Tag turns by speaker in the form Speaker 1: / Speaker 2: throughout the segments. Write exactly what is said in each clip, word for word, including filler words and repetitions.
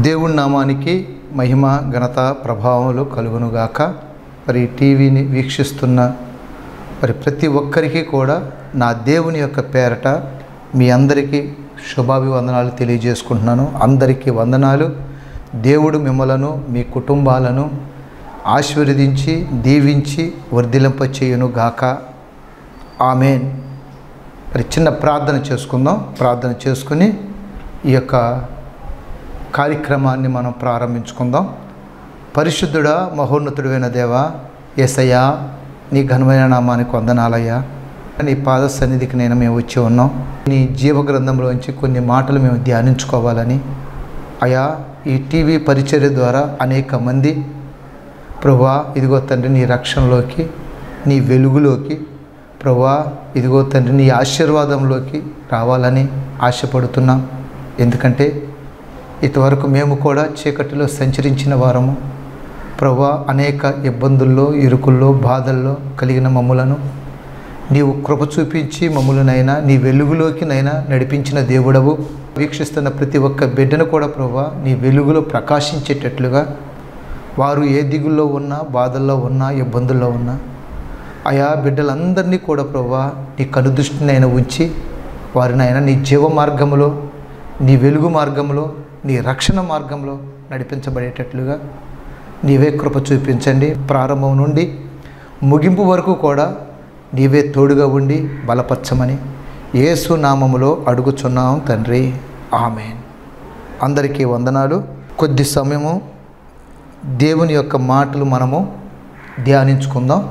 Speaker 1: దేవుని నామానికి మహిమ ఘనత ప్రభావములు కలుగునుగాక. మరి టీవీని వీక్షిస్తున్న మరి ప్రతి ఒక్కరికి కూడా నా దేవుని యొక్క పేరట మీ అందరికీ శుభాభివందనాలు తెలియజేసుకుంటున్నాను. అందరికీ వందనాలు. దేవుడు మిమ్మలను మీ కుటుంబాలను ఆశీర్వదించి దీవించి వర్ధిలింపచేయును గాక. ఆమేన్. మరి చిన్న ప్రార్థన చేసుకుందాం. ప్రార్థన చేసుకుని ఈ యొక్క కార్యక్రమాన్ని మనం ప్రారంభించుకుందాం. పరిశుద్ధుడా మహోన్నతుడైన దేవా, యేసయ్యా నీ ఘనమైన నామానికి వందనాలయ్యా. నీ పాద సన్నిధికి నేను మేము వచ్చి ఉన్నాం. నీ జీవ గ్రంథంలోంచి కొన్ని మాటలు మేము ధ్యానించుకోవాలని అయా ఈ టీవీ పరిచర్య ద్వారా అనేక మంది ప్రభువా ఇదిగో తండ్రి నీ రక్షణలోకి, నీ వెలుగులోకి, ప్రభువా ఇదిగో తండ్రి నీ ఆశీర్వాదంలోకి రావాలని ఆశపడుతున్నాం. ఎందుకంటే ఇంతవరకు మేము కూడా చీకటిలో సంచరించిన వారము ప్రభువా, అనేక ఇబ్బందుల్లో, ఇరుకుల్లో, బాధల్లో కలిగిన మమ్ములను నీవు కృప చూపించి మమ్ములనైనా నీ వెలుగులోకినైనా నడిపించిన దేవుడవు. వీక్షిస్తున్న ప్రతి ఒక్క బిడ్డను కూడా ప్రభువా నీ వెలుగులో ప్రకాశించేటట్లుగా, వారు ఏ దిగుల్లో ఉన్నా, బాధల్లో ఉన్నా, ఇబ్బందుల్లో ఉన్నా ఆయా బిడ్డలందరినీ కూడా ప్రభువా నీ కనుదృష్టినైనా ఉంచి వారినైనా నీ జీవ మార్గంలో, నీ వెలుగు మార్గంలో, నీ రక్షణ మార్గంలో నడిపించబడేటట్లుగా నీవే కృప చూపించండి. ప్రారంభం నుండి ముగింపు వరకు కూడా నీవే తోడుగా ఉండి బలపరచమని యేసు నామములో అడుగుచున్నాం తండ్రి. ఆమేన్. అందరికీ వందనాలు. కొద్ది సమయము దేవుని యొక్క మాటలు మనము ధ్యానించుకుందాం.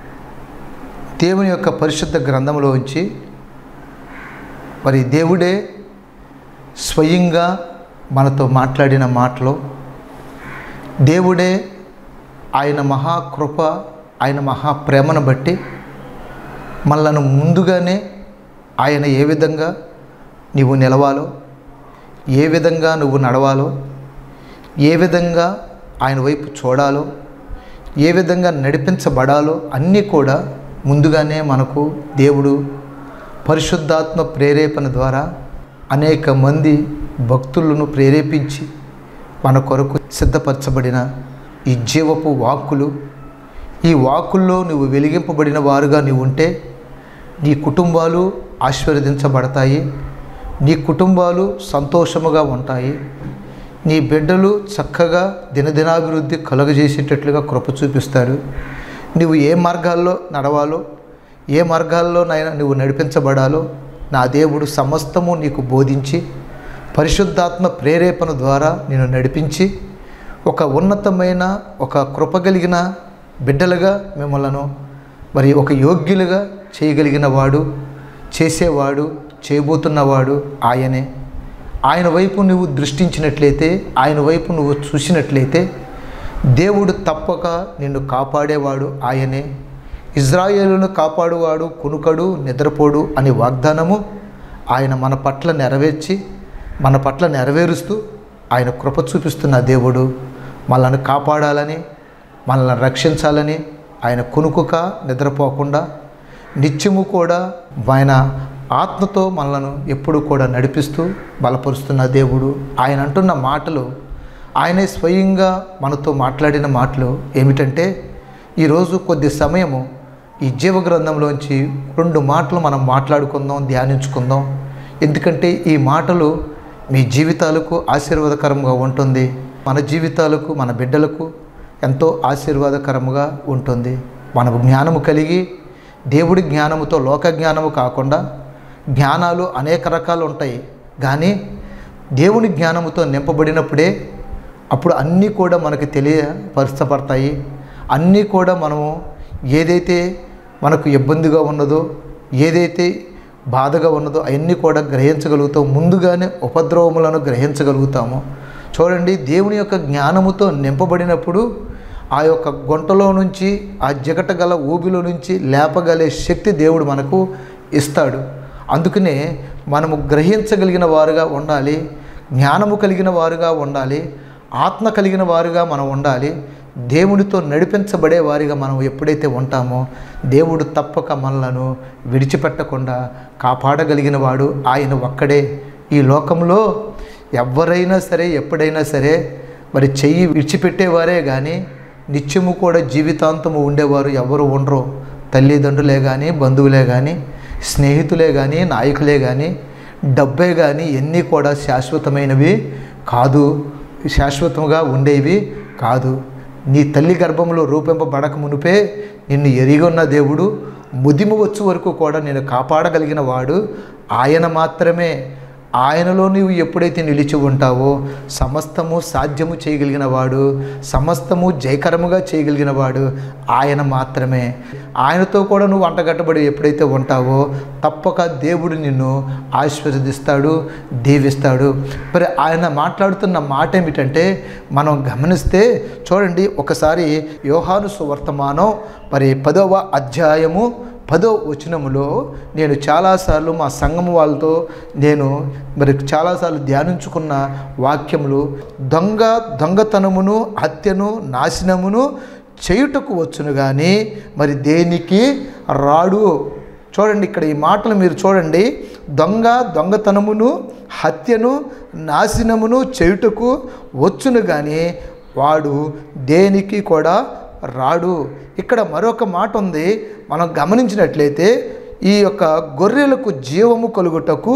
Speaker 1: దేవుని యొక్క పరిశుద్ధ గ్రంథంలోంచి మరి దేవుడే స్వయంగా మనతో మాట్లాడిన మాటలు, దేవుడే ఆయన మహాకృప, ఆయన మహాప్రేమను బట్టి మనలను ముందుగానే ఆయన ఏ విధంగా నువ్వు నిలవాలో, ఏ విధంగా నువ్వు నడవాలో, ఏ విధంగా ఆయన వైపు చూడాలో, ఏ విధంగా నడిపించబడాలో అన్నీ కూడా ముందుగానే మనకు దేవుడు పరిశుద్ధాత్మ ప్రేరేపణ ద్వారా అనేక మంది భక్తులను ప్రేరేపించి మన కొరకు సిద్ధపరచబడిన ఈ జీవపు వాక్కులు, ఈ వాక్కుల్లో నువ్వు వెలిగింపబడిన వారుగా నీవు ఉంటే నీ కుటుంబాలు ఆశీర్వదించబడతాయి, నీ కుటుంబాలు సంతోషముగా ఉంటాయి, నీ బిడ్డలు చక్కగా దినదినాభివృద్ధి కలుగజేసేటట్లుగా కృప చూపిస్తాడు. నువ్వు ఏ మార్గాల్లో నడవాలో, ఏ మార్గాల్లోనైనా నువ్వు నడిపించబడాలో నా దేవుడు సమస్తము నీకు బోధించి పరిశుద్ధాత్మ ప్రేరేపణ ద్వారా నేను నడిపించి ఒక ఉన్నతమైన ఒక కృప కలిగిన బిడ్డలుగా మిమ్మలను మరి ఒక యోగ్యులుగా చేయగలిగిన వాడు, చేసేవాడు, చేయబోతున్నవాడు ఆయనే. ఆయన వైపు నువ్వు దృష్టించినట్లయితే, ఆయన వైపు నువ్వు చూసినట్లయితే దేవుడు తప్పక నిన్ను కాపాడేవాడు ఆయనే. ఇజ్రాయేలును కాపాడువాడు కునుకడు నిద్రపోడు అనే వాగ్దానము ఆయన మన పట్ల నెరవేర్చి మన పట్ల నెరవేరుస్తూ ఆయన కృప చూపిస్తున్న దేవుడు మనల్ని కాపాడాలని, మనల్ని రక్షించాలని ఆయన కునుకుక నిద్రపోకుండా నిత్యము కూడా ఆయన ఆత్మతో మనలను ఎప్పుడు కూడా నడిపిస్తూ బలపరుస్తున్న దేవుడు. ఆయన అంటున్న మాటలు, ఆయనే స్వయంగా మనతో మాట్లాడిన మాటలు ఏమిటంటే, ఈరోజు కొద్ది సమయము ఈ జీవ గ్రంథంలోంచి రెండు మాటలు మనం మాట్లాడుకుందాం, ధ్యానించుకుందాం. ఎందుకంటే ఈ మాటలు మీ జీవితాలకు ఆశీర్వాదకరంగా ఉంటుంది, మన జీవితాలకు, మన బిడ్డలకు ఎంతో ఆశీర్వాదకరంగా ఉంటుంది. మనకు జ్ఞానము కలిగి, దేవుడి జ్ఞానముతో, లోక జ్ఞానము కాకుండా జ్ఞానాలు అనేక రకాలు ఉంటాయి, కానీ దేవుని జ్ఞానముతో నింపబడినప్పుడే అప్పుడు అన్నీ కూడా మనకు తెలియపరచబడతాయి. అన్నీ కూడా మనము ఏదైతే మనకు ఇబ్బందిగా ఉన్నదో, ఏదైతే బాధగా ఉన్నదో అవన్నీ కూడా గ్రహించగలుగుతాం. ముందుగానే ఉపద్రవములను గ్రహించగలుగుతాము. చూడండి, దేవుని యొక్క జ్ఞానముతో నింపబడినప్పుడు ఆ యొక్క గుంటలో నుంచి, ఆ జిగట గల ఊబిలో నుంచి లేపగలే శక్తి దేవుడు మనకు ఇస్తాడు. అందుకనే మనము గ్రహించగలిగిన వారుగా ఉండాలి, జ్ఞానము కలిగిన వారుగా ఉండాలి, ఆత్మ కలిగిన వారుగా మనం ఉండాలి. దేవుడితో నడిపించబడే వారిగా మనం ఎప్పుడైతే ఉంటామో దేవుడు తప్పక మనలను విడిచిపెట్టకుండా కాపాడగలిగిన వాడు ఆయన ఒక్కడే. ఈ లోకంలో ఎవరైనా సరే ఎప్పుడైనా సరే మరి చెయ్యి విడిచిపెట్టేవారే కానీ నిత్యము కూడా జీవితాంతము ఉండేవారు ఎవరు ఉండరు. తల్లిదండ్రులే కానీ, బంధువులే కానీ, స్నేహితులే కానీ, నాయకులే కానీ, డబ్బే కానీ ఎన్ని కూడా శాశ్వతమైనవి కాదు, శాశ్వతంగా ఉండేవి కాదు. నీ తల్లి గర్భంలో రూపింపబడక మునిపే నిన్ను ఎరిగొన్న దేవుడు ముదిమ వచ్చు వరకు కూడా నేను కాపాడగలిగిన వాడు ఆయన మాత్రమే. ఆయనలో నీవు ఎప్పుడైతే నిలిచి ఉంటావో సమస్తము సాధ్యము చేయగలిగిన వాడు, సమస్తము జయకరముగా చేయగలిగిన వాడు ఆయన మాత్రమే. ఆయనతో కూడా నువ్వు అంటగట్టబడి ఎప్పుడైతే ఉంటావో తప్పక దేవుడు నిన్ను ఆశీర్వదిస్తాడు, దీవిస్తాడు. మరి ఆయన మాట్లాడుతున్న మాట ఏమిటంటే మనం గమనిస్తే చూడండి ఒకసారి యోహాను సువర్తమానం మరి పదవ అధ్యాయము పదో వచనములో నేను చాలాసార్లు మా సంఘము వాళ్ళతో నేను మరి చాలాసార్లు ధ్యానించుకున్న వాక్యములు, దొంగ దొంగతనమును హత్యను నాశనమును చేయుటకు వచ్చును కానీ మరి దేనికి రాడు. చూడండి ఇక్కడ ఈ మాటలు మీరు చూడండి. దొంగ దొంగతనమును హత్యను నాశనమును చేయుటకు వచ్చును కానీ వాడు దేనికి కూడా రాడు. ఇక్కడ మరొక మాట ఉంది, మనం గమనించినట్లయితే ఈ యొక్క గొర్రెలకు జీవము కలుగుటకు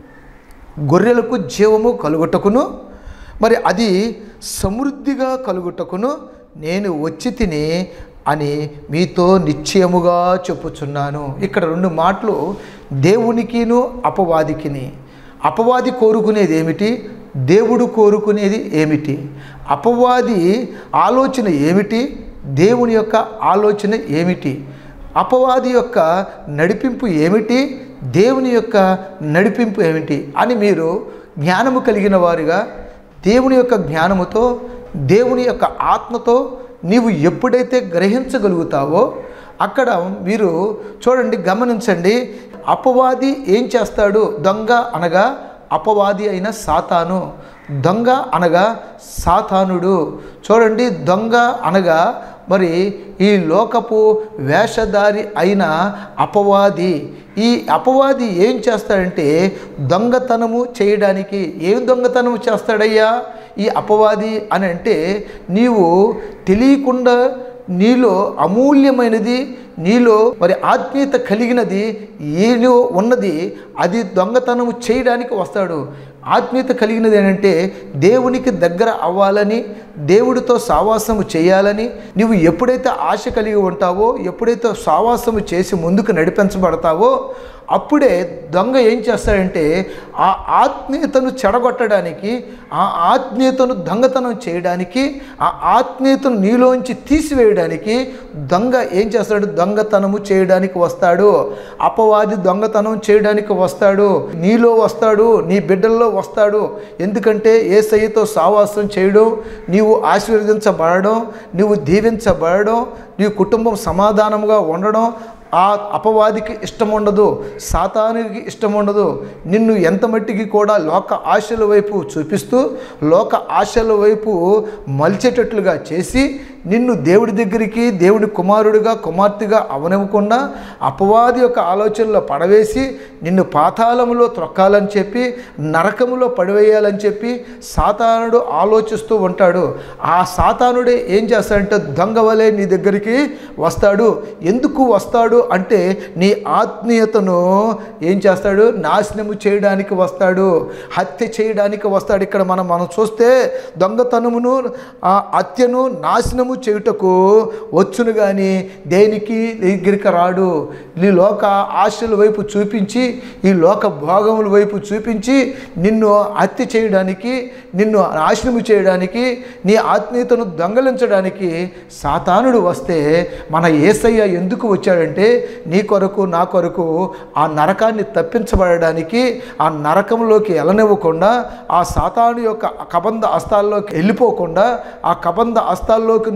Speaker 1: గొర్రెలకు జీవము కలుగుటకును మరి అది సమృద్ధిగా కలుగుటకును నేను వచ్చి తిని అని మీతో నిశ్చయముగా చెప్పుచున్నాను. ఇక్కడ రెండు మాటలు దేవునికిను అపవాదికిని. అపవాది కోరుకునేది ఏమిటి, దేవుడు కోరుకునేది ఏమిటి, అపవాది ఆలోచన ఏమిటి, దేవుని యొక్క ఆలోచన ఏమిటి, అపవాది యొక్క నడిపింపు ఏమిటి, దేవుని యొక్క నడిపింపు ఏమిటి అని మీరు జ్ఞానము కలిగిన వారుగా దేవుని యొక్క జ్ఞానముతో దేవుని యొక్క ఆత్మతో నీవు ఎప్పుడైతే గ్రహించగలుగుతావో అక్కడ మీరు చూడండి, గమనించండి. అపవాది ఏం చేస్తాడు? దొంగ అనగా అపవాది అయిన సాతాను, దొంగ అనగా సాతానుడు. చూడండి, దొంగ అనగా మరి ఈ లోకపు వేషధారి అయిన అపవాది. ఈ అపవాది ఏం చేస్తాడంటే దొంగతనము చేయడానికి. ఏం దొంగతనము చేస్తాడయ్యా ఈ అపవాది అని అంటే, నీవు తెలియకుండా నీలో అమూల్యమైనది, నీలో మరి ఆత్మీయత కలిగినది ఏదో ఉన్నది, అది దొంగతనము చేయడానికి వస్తాడు. ఆత్మీయత కలిగినది ఏంటంటే దేవునికి దగ్గర అవ్వాలని, దేవుడితో సావాసము చేయాలని నువ్వు ఎప్పుడైతే ఆశ కలిగి ఉంటావో, ఎప్పుడైతే సావాసము చేసి ముందుకు నడిపించబడతావో అప్పుడే దొంగ ఏం చేస్తాడంటే ఆ ఆత్మీయతను చెడగొట్టడానికి, ఆ ఆత్మీయతను దొంగతనం చేయడానికి, ఆ ఆత్మీయతను నీలోంచి తీసివేయడానికి దొంగ ఏం చేస్తాడు? దొంగతనము చేయడానికి వస్తాడు. అపవాది దొంగతనం చేయడానికి వస్తాడు, నీలో వస్తాడు, నీ బిడ్డల్లో వస్తాడు. ఎందుకంటే యేసయ్యతో సావాసం చేయడం, నీవు ఆశీర్వదించబడడం, నీవు దీవించబడడం, నీ కుటుంబం సమాధానంగా ఉండడం ఆ అపవాదికి ఇష్టం ఉండదు, సాతానునికి ఇష్టం ఉండదు. నిన్ను ఎంత మట్టికి కూడా లోక ఆశల వైపు చూపిస్తూ లోక ఆశల వైపు మలిచేటట్లుగా చేసి నిన్ను దేవుడి దగ్గరికి, దేవుడి కుమారుడిగా కుమార్తెగా అవనివ్వకుండా అపవాది యొక్క ఆలోచనలో పడవేసి నిన్ను పాతాళములో త్రొక్కాలని చెప్పి, నరకములో పడివేయాలని చెప్పి సాతానుడు ఆలోచిస్తూ ఉంటాడు. ఆ సాతానుడే ఏం చేస్తాడంటే దొంగ వలె నీ దగ్గరికి వస్తాడు. ఎందుకు వస్తాడు అంటే నీ ఆత్మీయతను ఏం చేస్తాడు? నాశనము చేయడానికి వస్తాడు, హత్య చేయడానికి వస్తాడు. ఇక్కడ మనం మనం చూస్తే దొంగతనమును హత్యను నాశనము చేయుటకు వచ్చును కానీ దేనికి దగ్గరికి రాడు. నీ లోక ఆశల వైపు చూపించి, ఈ లోక భోగముల వైపు చూపించి నిన్ను హత్య చేయడానికి, నిన్ను నాశనము చేయడానికి, నీ ఆత్మీయతను దొంగలించడానికి సాతానుడు వస్తే మన యేసయ్య ఎందుకు వచ్చాడంటే నీ కొరకు నా కొరకు ఆ నరకాన్ని తప్పించబడడానికి, ఆ నరకంలోకి వెళ్ళనివ్వకుండా, ఆ సాతాను యొక్క కబంధ హస్తాల్లోకి వెళ్ళిపోకుండా, ఆ కబంధ హస్తాల్లోకి నువ్వు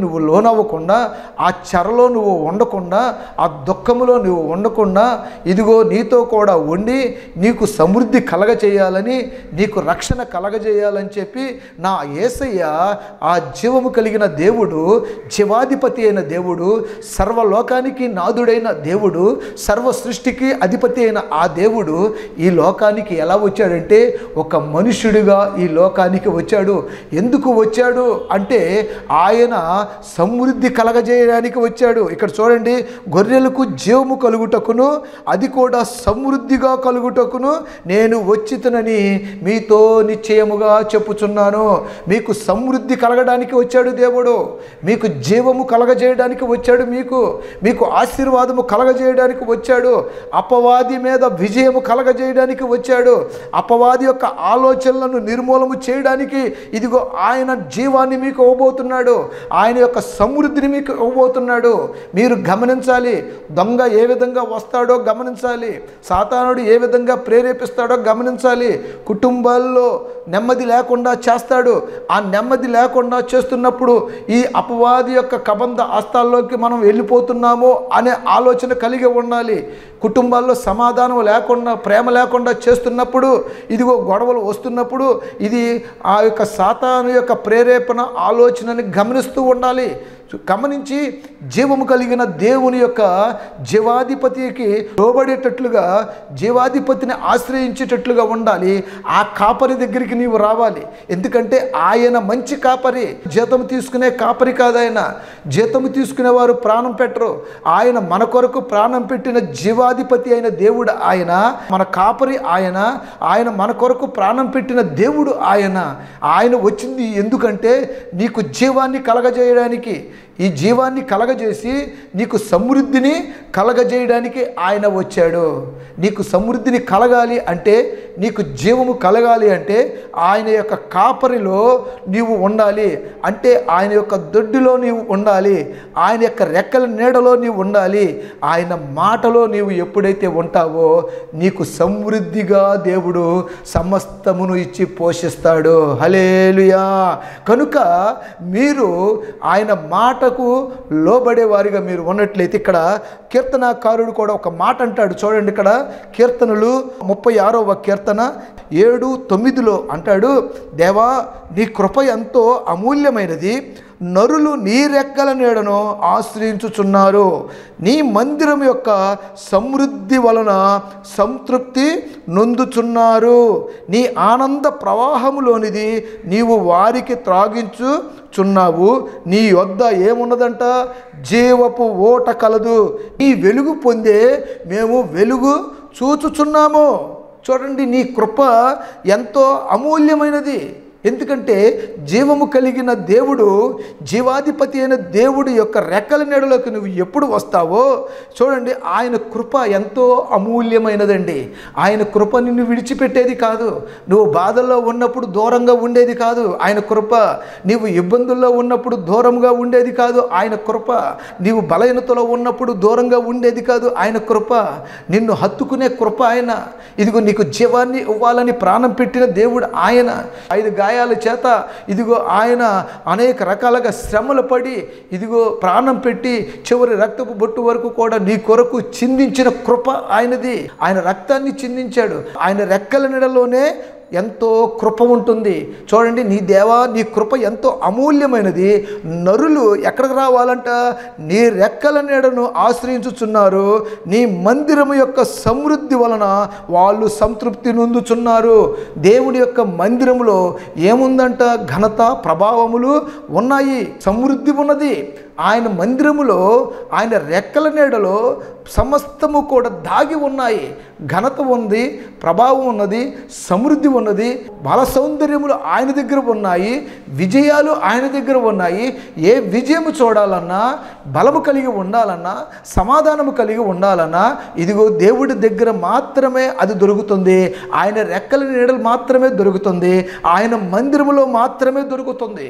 Speaker 1: నువ్వు లోనవ్వకుండా, ఆ చెరలో నువ్వు ఉండకుండా, ఆ దుఃఖములో నువ్వు ఉండకుండా, ఇదిగో నీతో కూడా ఉండి నీకు సమృద్ధి కలగజేయాలని, నీకు రక్షణ కలగజేయాలని చెప్పి నా యేసయ్య ఆ జీవము కలిగిన దేవుడు, జీవాధిపతి అయిన దేవుడు, సర్వలోకానికి నాదుడైన దేవుడు, సర్వ సృష్టికి అధిపతి అయిన ఆ దేవుడు ఈ లోకానికి ఎలా వచ్చాడంటే ఒక మనుష్యుడిగా ఈ లోకానికి వచ్చాడు. ఎందుకు వచ్చాడు అంటే ఆయన సమృద్ధి కలగజేయడానికి వచ్చాడు. ఇక్కడ చూడండి, గొర్రెలకు జీవము కలుగుటకును అది కూడా సమృద్ధిగా కలుగుటకును నేను వచ్చితనని మీతో నిశ్చయముగా చెప్పుచున్నాను. మీకు సమృద్ధి కలగడానికి వచ్చాడు దేవుడు, మీకు జీవము కలగజేయడానికి వచ్చాడు, మీకు మీకు ఆశీర్వాదము కలగజేయడానికి వచ్చాడు, అపవాది మీద విజయము కలగజేయడానికి వచ్చాడు, అపవాది యొక్క ఆలోచనలను నిర్మూలము చేయడానికి ఇదిగో ఆయన జీవాన్ని మీకు ఇవ్వబోతున్నాడు, ఆయన యొక్క సమృద్ధిని మీకు ఇవ్వబోతున్నాడు. మీరు గమనించాలి, దొంగ ఏ విధంగా వస్తాడో గమనించాలి, సాతానుడు ఏ విధంగా ప్రేరేపిస్తాడో గమనించాలి. కుటుంబాల్లో నెమ్మది లేకుండా చేస్తాడు. ఆ నెమ్మది లేకుండా చేస్తున్నప్పుడు ఈ అపవాది యొక్క కబంధ హస్తాల్లోకి మనం వెళ్ళిపోతున్నామో అనే ఆలోచన కలిగి ఉండాలి. కుటుంబాల్లో సమాధానం లేకుండా, ప్రేమ లేకుండా చేస్తున్నప్పుడు, ఇదిగో గొడవలు వస్తున్నప్పుడు ఇది ఆ యొక్క సాతాను యొక్క ప్రేరేపణ ఆలోచనని గమనిస్తూ ఉండాలి. గమనించి జీవము కలిగిన దేవుని యొక్క జీవాధిపతికి లోబడేటట్లుగా, జీవాధిపతిని ఆశ్రయించేటట్లుగా ఉండాలి. ఆ కాపరి దగ్గరికి నీవు రావాలి. ఎందుకంటే ఆయన మంచి కాపరి, జీతం తీసుకునే కాపరి కాదు ఆయన. జీతము తీసుకునేవారు ప్రాణం పెట్టరు. ఆయన మన కొరకు ప్రాణం పెట్టిన జీవాధిపతి అయిన దేవుడు ఆయన, మన కాపరి ఆయన, ఆయన మన కొరకు ప్రాణం పెట్టిన దేవుడు ఆయన. ఆయన వచ్చింది ఎందుకంటే నీకు జీవాన్ని కలగజేయడానికి, ఈ జీవాన్ని కలగజేసి నీకు సమృద్ధిని కలగజేయడానికి ఆయన వచ్చాడు. నీకు సమృద్ధిని కలగాలి అంటే, నీకు జీవము కలగాలి అంటే ఆయన యొక్క కాపరిలో నీవు ఉండాలి. అంటే ఆయన యొక్క దొడ్డిలో నీవు ఉండాలి, ఆయన యొక్క రెక్కల నీడలో నీవు ఉండాలి. ఆయన మాటలో నీవు ఎప్పుడైతే ఉంటావో నీకు సమృద్ధిగా దేవుడు సమస్తమును ఇచ్చి పోషిస్తాడు. హల్లెలూయా. కనుక మీరు ఆయన మాటకు లోబడే వారిగా మీరు ఉన్నట్లయితే, ఇక్కడ కీర్తనాకారుడు కూడా ఒక మాట అంటాడు చూడండి. ఇక్కడ కీర్తనలు ముప్పై ఆరవ కీర్తన ఏడు తొమ్మిదిలో అంటాడు, దేవా నీ కృప ఎంతో అమూల్యమైనది, నరులు నీ రెక్కల నీడను ఆశ్రయించుచున్నారు, నీ మందిరం యొక్క సమృద్ధి వలన సంతృప్తి నొందుచున్నారు, నీ ఆనంద ప్రవాహములోనిది నీవు వారికి త్రాగించుచున్నావు, నీ యొద్ద ఏమున్నదంట, జీవపు ఓట కలదు, నీ వెలుగు పొందే మేము వెలుగు చూచుచున్నాము. చూడండి, నీ కృప ఎంతో అమూల్యమైనది. ఎందుకంటే జీవము కలిగిన దేవుడు, జీవాధిపతి అయిన దేవుడి యొక్క రెక్కల నీడలోకి నువ్వు ఎప్పుడు వస్తావో చూడండి, ఆయన కృప ఎంతో అమూల్యమైనదండి. ఆయన కృప నిన్ను విడిచిపెట్టేది కాదు. నువ్వు బాధల్లో ఉన్నప్పుడు దూరంగా ఉండేది కాదు ఆయన కృప. నీవు ఇబ్బందుల్లో ఉన్నప్పుడు దూరంగా ఉండేది కాదు ఆయన కృప. నీవు బలహీనతలో ఉన్నప్పుడు దూరంగా ఉండేది కాదు ఆయన కృప. నిన్ను హత్తుకునే కృప ఆయన. ఇదిగో నీకు జీవాన్ని ఇవ్వాలని ప్రాణం పెట్టిన దేవుడు ఆయన. ఐదు గాయాల చేత ఇదిగో ఆయన అనేక రకాలుగా శ్రమలు పడి ఇదిగో ప్రాణం పెట్టి చివరి రక్తపు బొట్టు వరకు కూడా నీ కొరకు చిందించిన కృప ఆయనది. ఆయన రక్తాన్ని చిందించాడు. ఆయన రెక్కల నీడలోనే ఎంతో కృప ఉంటుంది. చూడండి, నీ దేవా నీ కృప ఎంతో అమూల్యమైనది, నరులు ఎక్కడికి రావాలంట, నీ రెక్కల నీడను ఆశ్రయించుచున్నారు, నీ మందిరము యొక్క సమృద్ధి వలన వాళ్ళు సంతృప్తి నొందుచున్నారు. దేవుడి యొక్క మందిరములో ఏముందంట, ఘనత ప్రభావములు ఉన్నాయి, సమృద్ధి ఉన్నది. ఆయన మందిరములో, ఆయన రెక్కల నీడలో సమస్తము కూడా దాగి ఉన్నాయి. ఘనత ఉంది, ప్రభావం ఉన్నది, సమృద్ధి ఉన్నది, బల సౌందర్యములు ఆయన దగ్గర ఉన్నాయి, విజయాలు ఆయన దగ్గర ఉన్నాయి. ఏ విజయము చూడాలన్నా, బలము కలిగి ఉండాలన్నా, సమాధానము కలిగి ఉండాలన్నా ఇదిగో దేవుడి దగ్గర మాత్రమే అది దొరుకుతుంది. ఆయన రెక్కల నీడలు మాత్రమే దొరుకుతుంది. ఆయన మందిరములో మాత్రమే దొరుకుతుంది.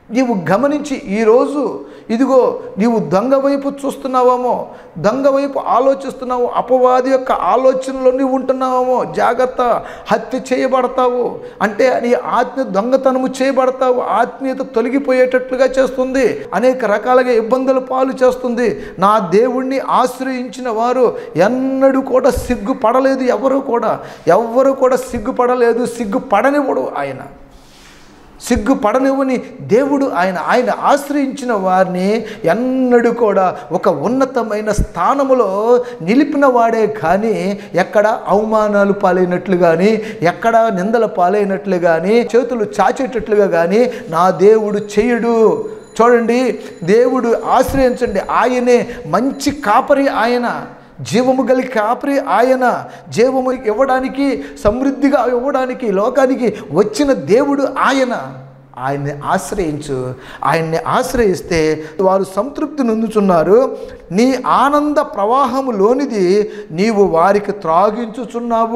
Speaker 1: నీవు గమనించి ఈరోజు ఇదిగో నీవు దొంగ వైపు చూస్తున్నావేమో, దొంగ వైపు ఆలోచిస్తున్నావు, అపవాది యొక్క ఆలోచనలో నీవు ఉంటున్నావేమో, జాగ్రత్త. హత్య చేయబడతావు అంటే నీ ఆత్మీయ దొంగతనము చేయబడతావు, ఆత్మీయత తొలగిపోయేటట్లుగా చేస్తుంది, అనేక రకాలుగా ఇబ్బందుల పాలు చేస్తుంది. నా దేవుణ్ణి ఆశ్రయించిన వారు ఎన్నడూ కూడా సిగ్గుపడలేదు. ఎవరు కూడా ఎవరు కూడా సిగ్గుపడలేదు. సిగ్గుపడనివ్వడు ఆయన, సిగ్గుపడనివ్వని దేవుడు ఆయన. ఆయన ఆశ్రయించిన వారిని ఎన్నడూ కూడా ఒక ఉన్నతమైన స్థానములో నిలిపిన వాడే కానీ ఎక్కడ అవమానాలు పాలైనట్లు కానీ, ఎక్కడ నిందల పాలైనట్లు కానీ, చేతులు చాచేటట్లుగా కానీ నా దేవుడు చేయడు. చూడండి, దేవుడు ఆశ్రయించండి. ఆయనే మంచి కాపరి, ఆయన జీవము గలి కాపరి, ఆయన జీవము ఇవ్వడానికి, సమృద్ధిగా ఇవ్వడానికి లోకానికి వచ్చిన దేవుడు ఆయన. ఆయన్ని ఆశ్రయించు. ఆయన్ని ఆశ్రయిస్తే వారు సంతృప్తి నొందుచున్నారు. నీ ఆనంద ప్రవాహములోనిది నీవు వారికి త్రాగించుచున్నావు.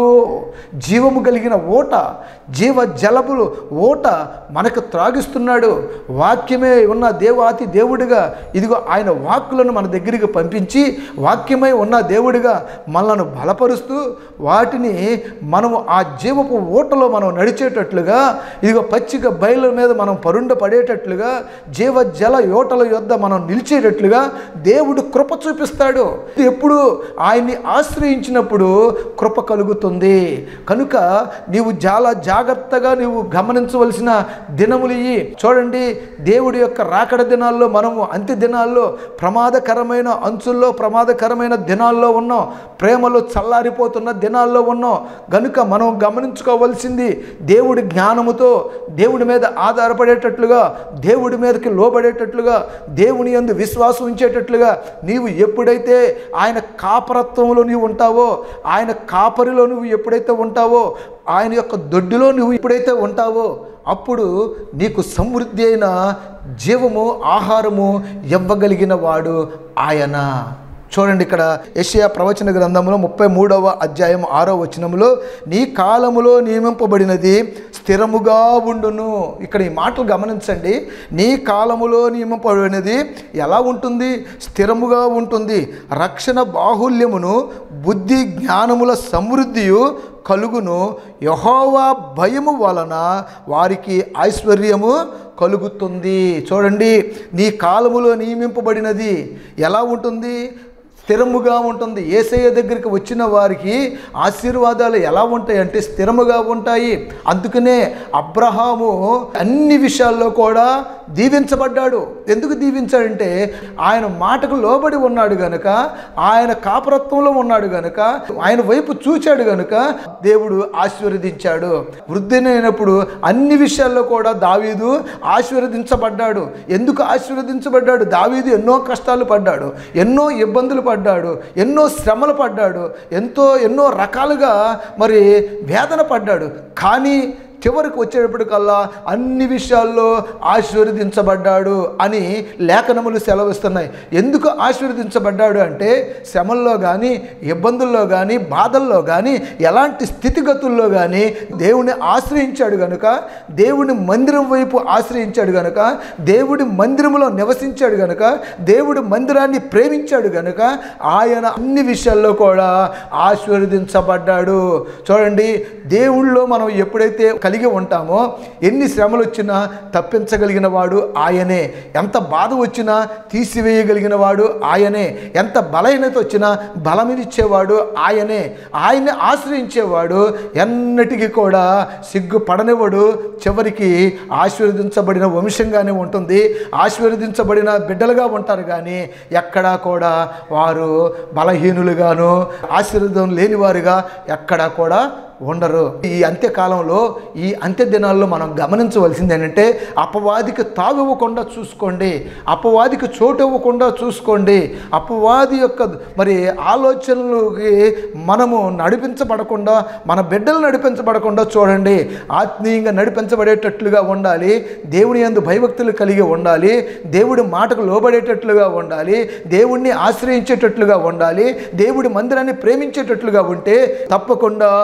Speaker 1: జీవము కలిగిన ఓట, జీవ జలములు ఓట మనకు త్రాగిస్తున్నాడు. వాక్యమే ఉన్న దేవాతి దేవుడిగా ఇదిగో ఆయన వాక్కులను మన దగ్గరికి పంపించి, వాక్యమై ఉన్న దేవుడిగా మనలను బలపరుస్తూ వాటిని మనము ఆ జీవపు ఓటలో మనం నడిచేటట్లుగా, ఇదిగో పచ్చిక బయలు మీద మనం పరుండ పడేటట్లుగా, జీవ జల ఓటల యొద్ద మనం నిలిచేటట్లుగా దేవుడు కృప చూపిస్తాడు. ఎప్పుడు ఆయన్ని ఆశ్రయించినప్పుడు కృప కలుగుతుంది. కనుక నీవు చాలా జాగ్రత్తగా నీవు గమనించవలసిన దినములు ఇవి. చూడండి, దేవుడి యొక్క రాకడ దినాల్లో మనము అంత్య దినాల్లో ప్రమాదకరమైన అంచుల్లో, ప్రమాదకరమైన దినాల్లో ఉన్నాం. ప్రేమలో చల్లారిపోతున్న దినాల్లో ఉన్నాం. కనుక మనం గమనించుకోవలసింది దేవుడి జ్ఞానముతో దేవుడి మీద ఆధారపడేటట్లుగా, దేవుడి మీదకి లోబడేటట్లుగా, దేవుని యందు విశ్వాసం ఉంచేటట్లుగా నీవు ఎప్పుడైతే ఆయన కాపరత్వంలో నీవు ఉంటావో, ఆయన కాపరిలో నువ్వు ఎప్పుడైతే ఉంటావో, ఆయన యొక్క దొడ్డిలో నువ్వు ఎప్పుడైతే ఉంటావో, అప్పుడు నీకు సమృద్ధి అయిన జీవము, ఆహారము ఇవ్వగలిగిన వాడు ఆయన. చూడండి, ఇక్కడ యెషయా ప్రవచన గ్రంథంలో ముప్పై మూడవ అధ్యాయం ఆరో వచనములో నీ కాలములో నియమింపబడినది స్థిరముగా ఉండును. ఇక్కడ ఈ మాటలు గమనించండి. నీ కాలములో నియమింపబడినది ఎలా ఉంటుంది? స్థిరముగా ఉంటుంది. రక్షణ బాహుల్యమును బుద్ధి జ్ఞానముల సమృద్ధియు కలుగును. యెహోవా భయము వలన వారికి ఐశ్వర్యము కలుగుతుంది. చూడండి, నీ కాలములో నియమింపబడినది ఎలా ఉంటుంది? స్థిరముగా ఉంటుంది. యేసయ్య దగ్గరికి వచ్చిన వారికి ఆశీర్వాదాలు ఎలా ఉంటాయి అంటే స్థిరముగా ఉంటాయి. అందుకనే అబ్రహాము అన్ని విషయాల్లో కూడా దీవించబడ్డాడు. ఎందుకు దీవించాడంటే ఆయన మాటకు లోబడి ఉన్నాడు గనుక, ఆయన కాపరత్వంలో ఉన్నాడు గనుక, ఆయన వైపు చూచాడు గనుక దేవుడు ఆశీర్వదించాడు. వృద్ధునైనప్పుడు అన్ని విషయాల్లో కూడా దావీదు ఆశీర్వదించబడ్డాడు. ఎందుకు ఆశీర్వదించబడ్డాడు? దావీదు ఎన్నో కష్టాలు పడ్డాడు, ఎన్నో ఇబ్బందులు పడ్డాడు, ఎన్నో శ్రమలు పడ్డాడు, ఎంతో ఎన్నో రకాలుగా మరి వేదన పడ్డాడు. కానీ చివరికి వచ్చేటప్పటికల్లా అన్ని విషయాల్లో ఆశీర్వదించబడ్డాడు అని లేఖనములు సెలవిస్తున్నాయి. ఎందుకు ఆశీర్వదించబడ్డాడు అంటే శ్రమల్లో కానీ, ఇబ్బందుల్లో కానీ, బాధల్లో కానీ, ఎలాంటి స్థితిగతుల్లో కానీ దేవుని ఆశ్రయించాడు కనుక, దేవుని మందిరం వైపు ఆశ్రయించాడు కనుక, దేవుడి మందిరంలో నివసించాడు కనుక, దేవుడి మందిరాన్ని ప్రేమించాడు కనుక ఆయన అన్ని విషయాల్లో కూడా ఆశీర్వదించబడ్డాడు. చూడండి, దేవుళ్ళో మనం ఎప్పుడైతే కలిగి ఉంటామో ఎన్ని శ్రమలు వచ్చినా తప్పించగలిగిన వాడు ఆయనే. ఎంత బాధ వచ్చినా తీసివేయగలిగిన వాడు ఆయనే. ఎంత బలహీనత వచ్చినా బలమినిచ్చేవాడు ఆయనే. ఆయన్ని ఆశ్రయించేవాడు ఎన్నటికీ కూడా సిగ్గుపడనివాడు. చివరికి ఆశీర్వదించబడిన వంశంగానే ఉంటుంది, ఆశీర్వదించబడిన బిడ్డలుగా ఉంటారు. కానీ ఎక్కడా కూడా వారు బలహీనులుగాను, ఆశీర్వాదం లేనివారుగా ఎక్కడా కూడా ఉండరు. ఈ అంత్యకాలంలో, ఈ అంత్య దినాల్లో మనం గమనించవలసింది ఏంటంటే అపవాదికి తావివ్వకుండా చూసుకోండి, అపవాదికి చోటు ఇవ్వకుండా చూసుకోండి. అపవాది యొక్క మరి ఆలోచనలకి మనము నడిపించబడకుండా, మన బిడ్డలు నడిపించబడకుండా చూడండి. ఆత్మీయంగా నడిపించబడేటట్లుగా ఉండాలి, దేవుని యందు భయభక్తులు కలిగి ఉండాలి, దేవుడి మాటకు లోబడేటట్లుగా ఉండాలి, దేవుడిని ఆశ్రయించేటట్లుగా ఉండాలి, దేవుడి మందిరాన్ని ప్రేమించేటట్లుగా ఉంటే తప్పకుండా నా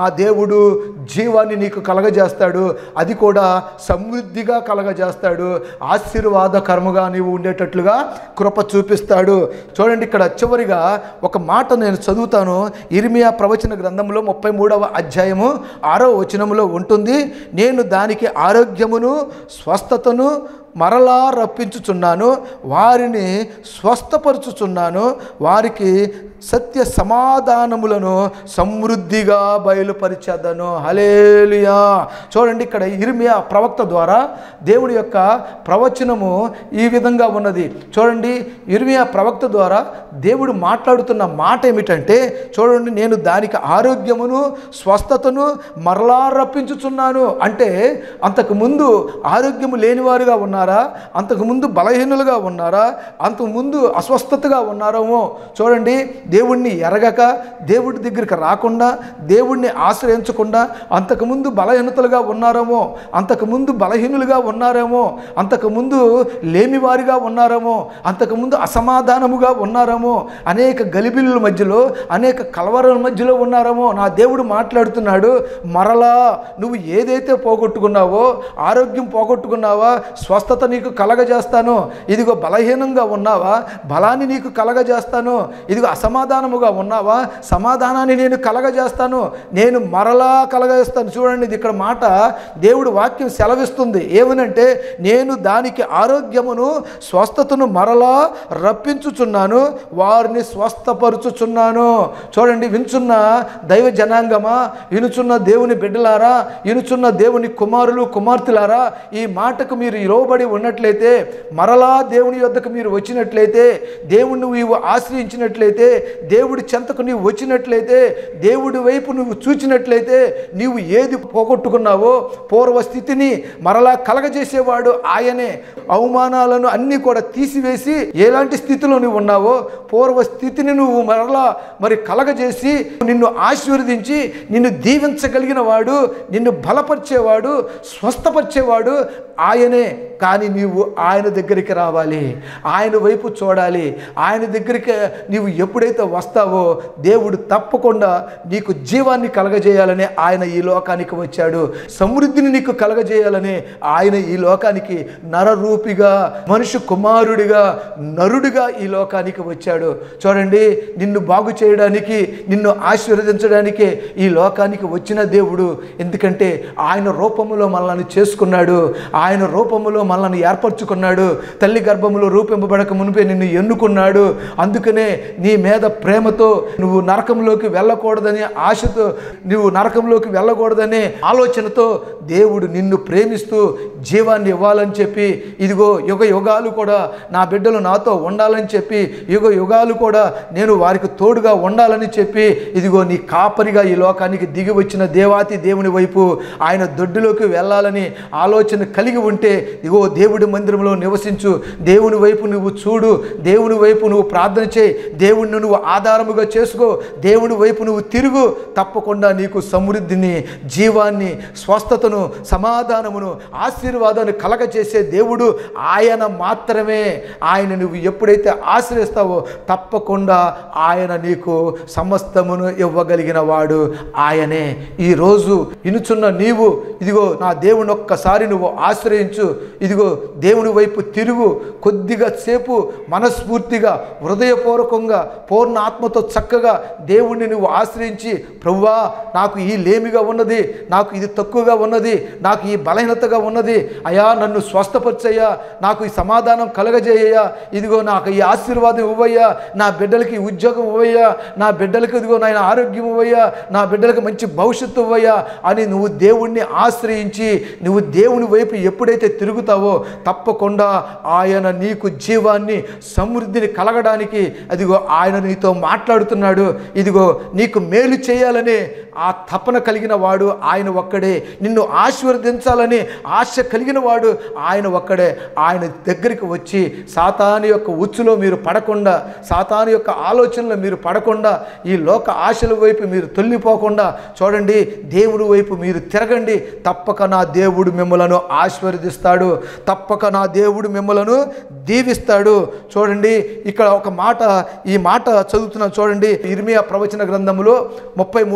Speaker 1: దేవుడు జీవాన్ని నీకు కలగజేస్తాడు, అది కూడా సమృద్ధిగా కలగజేస్తాడు, ఆశీర్వాదకరముగా నీవు ఉండేటట్లుగా కృప చూపిస్తాడు. చూడండి, ఇక్కడ చివరిగా ఒక మాట నేను చదువుతాను. ఇర్మియా ప్రవచన గ్రంథంలో ముప్పై మూడవ అధ్యాయము ఆరో వచనములో ఉంటుంది. నేను దానికి ఆరోగ్యమును స్వస్థతను మరలా రప్పించుచున్నాను, వారిని స్వస్థపరచుచున్నాను, వారికి సత్య సమాధానములను సమృద్ధిగా బయలుపరిచేదను. హల్లెలూయా. చూడండి, ఇక్కడ ఇర్మియా ప్రవక్త ద్వారా దేవుడి యొక్క ప్రవచనము ఈ విధంగా ఉన్నది. చూడండి, ఇర్మియా ప్రవక్త ద్వారా దేవుడు మాట్లాడుతున్న మాట ఏమిటంటే, చూడండి, నేను దానికి ఆరోగ్యమును స్వస్థతను మరలా రప్పించుచున్నాను. అంటే అంతకుముందు ఆరోగ్యము లేనివారుగా ఉన్నారా, అంతకుముందు బలహీనులుగా ఉన్నారా, అంతకుముందు అస్వస్థతగా ఉన్నారేమో. చూడండి, దేవుణ్ణి ఎరగక దేవుడి దగ్గరికి రాకుండా దేవుణ్ణి ఆశ్రయించకుండా అంతకుముందు బలహీనతలుగా ఉన్నారేమో, అంతకుముందు బలహీనులుగా ఉన్నారేమో, అంతకుముందు లేమివారిగా ఉన్నారేమో, అంతకుముందు అసమాధానముగా ఉన్నారేమో, అనేక గలిబిళ్ళ మధ్యలో అనేక కలవరాల మధ్యలో ఉన్నారేమో. నా దేవుడు మాట్లాడుతున్నాడు, మరలా నువ్వు ఏదైతే పోగొట్టుకున్నావో, ఆరోగ్యం పోగొట్టుకున్నావా, స్వస్థత నీకు కలగజేస్తాను. ఇదిగో బలహీనంగా ఉన్నావా, బలాన్ని నీకు కలగజేస్తాను. ఇదిగో అసమాధానముగా ఉన్నావా, సమాధానాన్ని నేను కలగజేస్తాను, నేను మరలా కలగజేస్తాను. చూడండి, ఇది ఇక్కడ మాట దేవుడు వాక్యం సెలవిస్తుంది. ఏమనంటే, నేను దానికి ఆరోగ్యమును స్వస్థతను మరలా రప్పించుచున్నాను, వారిని స్వస్థపరుచుచున్నాను. చూడండి, వినుచున్న దైవ జనాంగమా, వినుచున్న దేవుని బిడ్డలారా, వినుచున్న దేవుని కుమారులు కుమార్తెలారా, ఈ మాటకు మీరు లోబడి ఉన్నట్లయితే, మరలా దేవుని యొద్దకు మీరు వచ్చినట్లయితే, దేవుని నువ్వు ఆశ్రయించినట్లయితే, దేవుడి చెంతకు నీవు వచ్చినట్లయితే, దేవుడి వైపు నువ్వు చూచినట్లయితే, నీవు ఏది పోగొట్టుకున్నావో పూర్వస్థితిని మరలా కలగజేసేవాడు ఆయనే. అవమానాలను అన్నీ కూడా తీసివేసి ఎలాంటి స్థితిలో నువ్వు ఉన్నావో పూర్వస్థితిని నువ్వు మరలా మరి కలగజేసి నిన్ను ఆశీర్వదించి నిన్ను దీవించగలిగిన వాడు, నిన్ను బలపరిచేవాడు, స్వస్థపరిచేవాడు ఆయనే. కానీ నీవు ఆయన దగ్గరికి రావాలి, ఆయన వైపు చూడాలి. ఆయన దగ్గరికి నీవు ఎప్పుడైతే వస్తావో దేవుడు తప్పకుండా నీకు జీవాన్ని కలగజేయాలని ఆయన ఈ లోకానికి వచ్చాడు. సమృద్ధిని నీకు కలగజేయాలని ఆయన ఈ లోకానికి నరరూపిగా, మనుష్య కుమారుడిగా, నరుడిగా ఈ లోకానికి వచ్చాడు. చూడండి, నిన్ను బాగు చేయడానికి, నిన్ను ఆశీర్వదించడానికి ఈ లోకానికి వచ్చిన దేవుడు. ఎందుకంటే ఆయన రూపములో మనల్ని చేసుకున్నాడు, ఆయన రూపములో మనల్ని ఏర్పరచుకున్నాడు, తల్లి గర్భములో రూపింపబడక మునిపే నిన్ను ఎన్నుకున్నాడు. అందుకనే నీ మీద ప్రేమతో నువ్వు నరకంలోకి వెళ్ళకూడదని ఆశతో, నువ్వు నరకంలోకి వెళ్ళకూడదనే ఆలోచనతో దేవుడు నిన్ను ప్రేమిస్తూ జీవాన్ని ఇవ్వాలని చెప్పి, ఇదిగో యుగ యుగాలు కూడా నా బిడ్డలు నాతో ఉండాలని చెప్పి, యుగ యుగాలు కూడా నేను వారికి తోడుగా ఉండాలని చెప్పి, ఇదిగో నీ కాపరిగా ఈ లోకానికి దిగి వచ్చిన దేవాతి దేవుని వైపు, ఆయన దొడ్డులోకి వెళ్ళాలని ఆలోచన కలిగి ఉంటే, ఇదిగో దేవుడి మందిరంలో నివసించు, దేవుని వైపు నువ్వు చూడు, దేవుని వైపు నువ్వు ప్రార్థన చేయి, దేవుణ్ణి నువ్వు ఆధారముగా చేసుకో, దేవుని వైపు నువ్వు తిరుగు. తప్పకుండా నీకు సమృద్ధిని, జీవాన్ని, స్వస్థతను, సమాధానమును, ఆశీర్వాదాన్ని కలగచేసే దేవుడు ఆయన మాత్రమే. ఆయన నువ్వు ఎప్పుడైతే ఆశ్రయిస్తావో తప్పకుండా ఆయన నీకు సమస్తమును ఇవ్వగలిగిన వాడు ఆయనే. ఈరోజు ఇనుచున్న నీవు, ఇదిగో నా దేవుని ఒక్కసారి నువ్వు ఆశ్రయించు, ఇదిగో దేవుని వైపు తిరుగు. కొద్దిగా సేపు మనస్ఫూర్తిగా, హృదయపూర్వకంగా, పూర్ణ ఆత్మతో చక్కగా దేవుణ్ణి నువ్వు ఆశ్రయించి, ప్రభువా నాకు ఈ లేమిగా ఉన్నది, నాకు ఇది తక్కువగా ఉన్నది, నాకు ఈ బలహీనతగా ఉన్నది, అయ్యా నన్ను స్వస్థపరిచయ్యా, నాకు ఈ సమాధానం కలగజేయ్యా, ఇదిగో నాకు ఈ ఆశీర్వాదం ఇవ్వయ్యా, నా బిడ్డలకి ఉద్యోగం ఇవ్వయ్యా, నా బిడ్డలకు ఇదిగో నాయన ఆరోగ్యం ఇవ్వయ్యా, నా బిడ్డలకు మంచి భవిష్యత్తు ఇవ్వయ్యా అని నువ్వు దేవుణ్ణి ఆశ్రయించి నువ్వు దేవుని వైపు ఎప్పుడైతే తిరుగుతావో తప్పకుండా ఆయన నీకు జీవాన్ని, సమృద్ధిని కలగడానికి అదిగో ఆయన నీతో మాట్లాడుతున్నాడు. ఇదిగో నీకు మేలు చేయాలని ఆ తపన కలిగిన వాడు ఆయన ఒక్కడే, నిన్ను ఆశీర్వదించాలని ఆశ కలిగిన వాడు ఆయన ఒక్కడే. ఆయన దగ్గరికి వచ్చి సాతాను యొక్క ఉచ్చులో మీరు పడకుండా, సాతాను యొక్క ఆలోచనలో మీరు పడకుండా, ఈ లోక ఆశల వైపు మీరు తొల్లిపోకుండా చూడండి, దేవుడి వైపు మీరు తిరగండి. తప్పక నా దేవుడు మిమ్మలను ఆశీర్వదిస్తాడు, తప్పక నా దేవుడు మిమ్మలను దీవిస్తాడు. చూడండి, ఇక్కడ ఒక మాట, ఈ మాట చదువుతున్నాను చూడండి. ఇర్మియా ప్రవచన గ్రంథములో ముప్పై మూడవ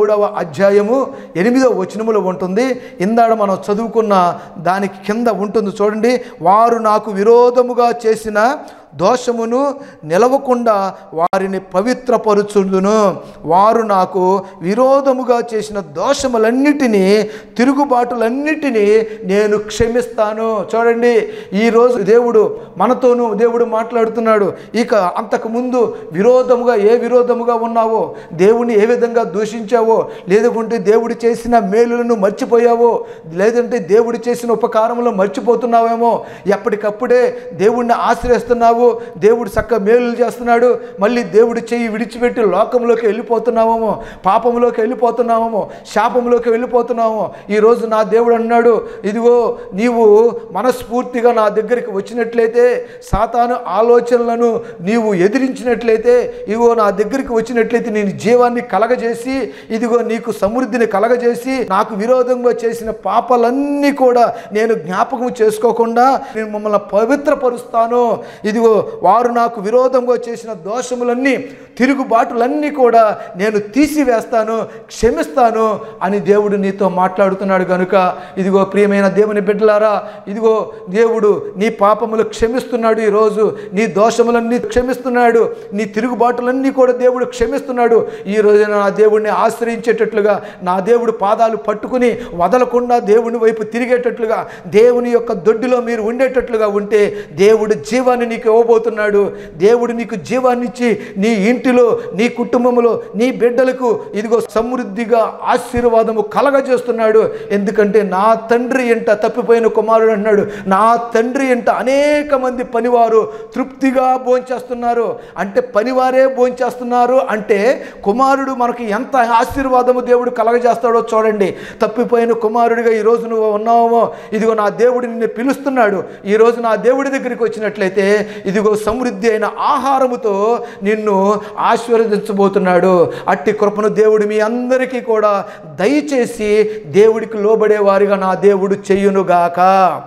Speaker 1: అధ్యాయము ఎనిమిదో వచనములో ఉంటుంది. ఇందాడ మనం చదువుకున్న దానికి కింద ఉంటుంది చూడండి. వారు నాకు విరోధముగా చేసిన దోషమును నిలవకుండా వారిని పవిత్రపరుచుందును. వారు నాకు విరోధముగా చేసిన దోషములన్నిటినీ, తిరుగుబాటులన్నిటినీ నేను క్షమిస్తాను. చూడండి, ఈరోజు దేవుడు మనతోనూ దేవుడు మాట్లాడుతున్నాడు. ఇక అంతకుముందు విరోధముగా ఏ విరోధముగా ఉన్నావో, దేవుని ఏ విధంగా దూషించావో, లేదంటే దేవుడు చేసిన మేలులను మర్చిపోయావో, లేదంటే దేవుడు చేసిన ఉపకారములు మర్చిపోతున్నావేమో, ఎప్పటికప్పుడే దేవుణ్ణి ఆశ్రయిస్తున్నావు, దేవుడు చక్క మేలు చేస్తున్నాడు, మళ్ళీ దేవుడు చెయ్యి విడిచిపెట్టి లోకంలోకి వెళ్ళిపోతున్నామేమో, పాపంలోకి వెళ్ళిపోతున్నామేమో, శాపంలోకి వెళ్ళిపోతున్నామో. ఈరోజు నా దేవుడు అన్నాడు, ఇదిగో నీవు మనస్ఫూర్తిగా నా దగ్గరికి వచ్చినట్లయితే, సాతాను ఆలోచనలను నీవు ఎదిరించినట్లయితే, ఇదిగో నా దగ్గరికి వచ్చినట్లయితే నేను జీవాన్ని కలగజేసి, ఇదిగో నీకు సమృద్ధిని కలగజేసి, నాకు విరోధంగా చేసిన పాపాలన్నీ కూడా నేను జ్ఞాపకం చేసుకోకుండా నేను మమ్మల్ని పవిత్రపరుస్తాను. ఇదిగో వారు నాకు విరోధంగా చేసిన దోషములన్నీ, తిరుగుబాటులన్నీ కూడా నేను తీసివేస్తాను, క్షమిస్తాను అని దేవుడు నీతో మాట్లాడుతున్నాడు. కనుక ఇదిగో ప్రియమైన దేవుని బిడ్డలారా, ఇదిగో దేవుడు నీ పాపములు క్షమిస్తున్నాడు. ఈరోజు నీ దోషములన్నీ క్షమిస్తున్నాడు, నీ తిరుగుబాటులన్నీ కూడా దేవుడు క్షమిస్తున్నాడు. ఈ రోజున నా దేవుడిని ఆశ్రయించేటట్లుగా, నా దేవుడు పాదాలు పట్టుకుని వదలకుండా దేవుని వైపు తిరిగేటట్లుగా, దేవుని యొక్క దొడ్డిలో మీరు ఉండేటట్లుగా ఉంటే దేవుడు జీవాన్ని నీకు ఇవ్వబోతున్నాడు. దేవుడు నీకు జీవాన్ని ఇచ్చి నీ ఇంటిలో, నీ కుటుంబంలో, నీ బిడ్డలకు ఇదిగో సమృద్ధిగా ఆశీర్వాదము కలగజేస్తున్నాడు. ఎందుకంటే నా తండ్రి ఎంట తప్పిపోయిన కుమారుడు అన్నాడు, నా తండ్రి ఎంట అనేక మంది పనివారు తృప్తిగా భోంచేస్తున్నారు. అంటే పనివారే భోంచేస్తున్నారు అంటే కుమారుడు మనకి ఎంత ఆశీర్వాదము దేవుడు కలగజేస్తాడో చూడండి. తప్పిపోయిన కుమారుడిగా ఈరోజు నువ్వు ఉన్నావో, ఇదిగో నా దేవుడు నిన్ను పిలుస్తున్నాడు. ఈరోజు నా దేవుడి దగ్గరికి వచ్చినట్లయితే ఇదిగో సమృద్ధి అయిన ఆహారముతో నిన్ను ఆశీర్వదించబోతున్నాడు. అట్టి కృపను దేవుడు మీ అందరికీ కూడా దయచేసి దేవుడికి లోబడే వారిగా నా దేవుడు చెయ్యునుగాక.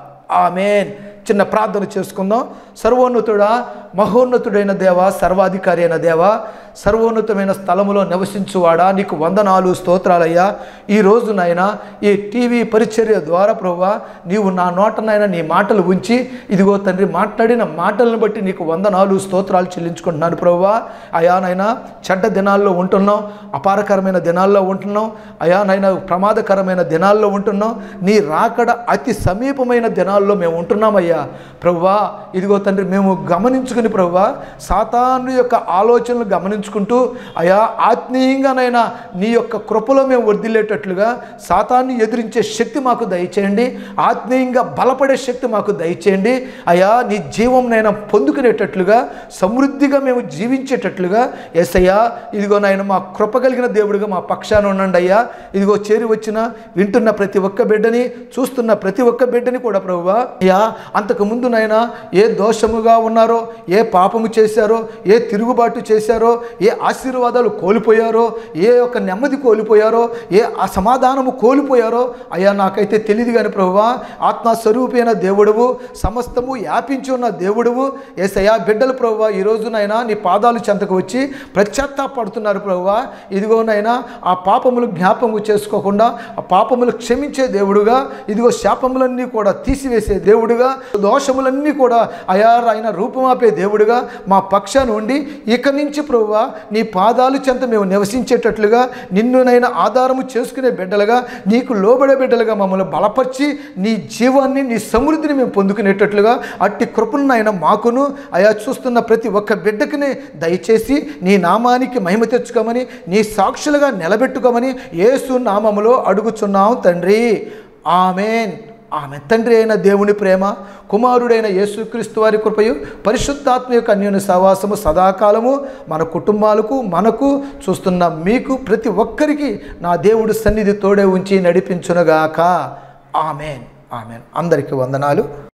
Speaker 1: ఆమేన్. చిన్న ప్రార్థన చేసుకుందాం. సర్వోన్నతుడా, మహోన్నతుడైన దేవ, సర్వాధికారి అయిన దేవ, సర్వోన్నతమైన స్థలములో నివసించువాడా, నీకు వందనాలు, స్తోత్రాలయ్యా. ఈరోజు నాయన ఈ టీవీ పరిచర్య ద్వారా ప్రభువా, నీవు నా నోటనైనా నీ మాటలు ఉంచి, ఇదిగో తండ్రి మాట్లాడిన మాటలను బట్టి నీకు వందనాలు, స్తోత్రాలు చెల్లించుకుంటున్నాను ప్రభువా. అయా నైనా చెడ్డ దినాల్లో ఉంటున్నాం, అపారకరమైన దినాల్లో ఉంటున్నాం, అయా నైనా ప్రమాదకరమైన దినాల్లో ఉంటున్నాం, నీ రాకడ అతి సమీపమైన దినాల్లో మేము ఉంటున్నామయ్యా ప్రభువా. ఇదిగో తండ్రి మేము గమనించుకుని ప్రభువా, సాతాను యొక్క ఆలోచనలు గమనించుకుంటూ అయా ఆత్మీయంగానైనా నీ యొక్క కృపలో మేము వర్ధిల్లేటట్లుగా సాతాన్ని ఎదిరించే శక్తి మాకు దయచేయండి, ఆత్మీయంగా బలపడే శక్తి మాకు దయచేయండి అయా. నీ జీవంనైనా పొందుకునేటట్లుగా, సమృద్ధిగా మేము జీవించేటట్లుగా యేసయ్యా ఇదిగో నాయన మా కృప కలిగిన దేవుడిగా మా పక్షాన ఉండండి అయ్యా. ఇదిగో చేరి వచ్చిన వింటున్న ప్రతి ఒక్క బిడ్డని, చూస్తున్న ప్రతి ఒక్క బిడ్డని కూడా ప్రభువా అయ్యా, అంతకుముందు నాయన ఏ దోషముగా ఉన్నారో, ఏ పాపము చేశారో, ఏ తిరుగుబాటు చేశారో, ఏ ఆశీర్వాదాలు కోల్పోయారో, ఏ యొక్క నెమ్మది కోల్పోయారో, ఏ అసమాధానము కోల్పోయారో అయ్యా నాకైతే తెలియదు కానీ ప్రభువా, ఆత్మస్వరూపైన దేవుడువు, సమస్తము వ్యాపించి ఉన్న దేవుడువు యేసయ్యా. బిడ్డలు ప్రభువా ఈరోజునైనా నీ పాదాలు చెంతకు వచ్చి పశ్చాత్తాపడుతున్నారు ప్రభువా. ఇదిగోనైనా ఆ పాపములు జ్ఞాపకము చేసుకోకుండా ఆ పాపములు క్షమించే దేవుడుగా, ఇదిగో శాపములన్నీ కూడా తీసివేసే దేవుడుగా, దోషములన్నీ కూడా అయా ఆయన రూపమాపే దేవుడుగా మా పక్షాన ఉండి ఇక నుంచి ప్రభువా నీ పాదాలు చెంత మేము నివసించేటట్లుగా, నిన్నునైనా ఆధారము చేసుకునే బిడ్డలుగా, నీకు లోబడే బిడ్డలుగా మమ్మల్ని బలపరిచి నీ జీవాన్ని, నీ సమృద్ధిని మేము పొందుకునేటట్లుగా అట్టి కృపణనైనా మాకును అయా చూస్తున్న ప్రతి ఒక్క బిడ్డకిని దయచేసి నీ నామానికి మహిమ తెచ్చుకోమని, నీ సాక్షులుగా నిలబెట్టుకోమని యేసు నామములో అడుగుచున్నాం తండ్రి. ఆమేన్. ఆమె తండ్రి అయిన దేవుని ప్రేమ, కుమారుడైన యేసుక్రీస్తు వారి కృపయు, పరిశుద్ధాత్మ యొక్క అన్యోన్య సహవాసము సదాకాలము మన కుటుంబాలకు, మనకు, చూస్తున్న మీకు ప్రతి ఒక్కరికి నా దేవుడు సన్నిధి తోడే ఉంచి నడిపించునుగాక. ఆమేన్. ఆమేన్. అందరికీ వందనాలు.